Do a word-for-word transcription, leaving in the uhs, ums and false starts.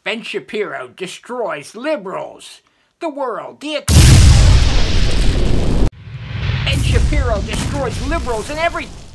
Ben Shapiro destroys liberals, the world, the ex- Ben Shapiro destroys liberals and every...